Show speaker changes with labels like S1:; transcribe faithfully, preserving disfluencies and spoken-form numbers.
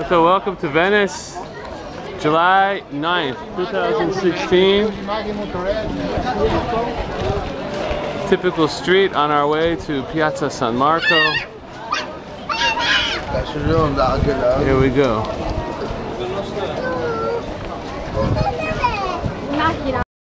S1: So welcome to Venice, July ninth, two thousand sixteen. Typical street on our way to Piazza San Marco. Here we go.